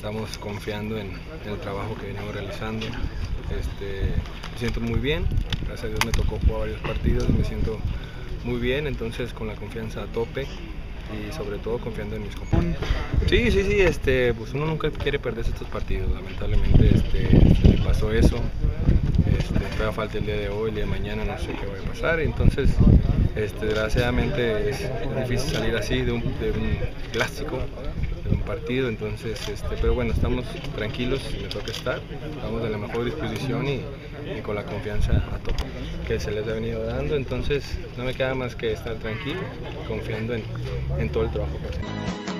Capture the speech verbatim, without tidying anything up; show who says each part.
Speaker 1: estamos confiando en, en el trabajo que venimos realizando. Este, me siento muy bien, gracias a Dios me tocó jugar varios partidos, me siento muy bien, entonces con la confianza a tope y sobre todo confiando en mis compañeros. Sí, sí, sí, este, pues uno nunca quiere perderse estos partidos, lamentablemente este, me pasó eso. Este, todavía falta el día de hoy, el día de mañana, no sé qué va a pasar, entonces este, desgraciadamente es, es difícil salir así de un, de un clásico, de un partido, entonces, este, pero bueno, estamos tranquilos, me toca estar, estamos de la mejor disposición y, y con la confianza a tope que se les ha venido dando, entonces no me queda más que estar tranquilo, confiando en, en todo el trabajo que hacemos.